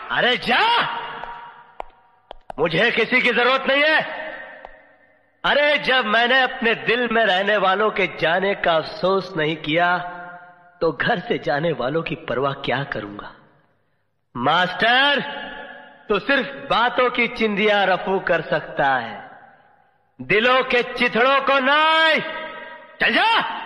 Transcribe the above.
अरे जा, मुझे किसी की जरूरत नहीं है। अरे जब मैंने अपने दिल में रहने वालों के जाने का अफसोस नहीं किया तो घर से जाने वालों की परवाह क्या करूंगा। मास्टर, तो सिर्फ बातों की चिंदियां रफू कर सकता है, दिलों के चिथड़ों को नहीं। चल जा।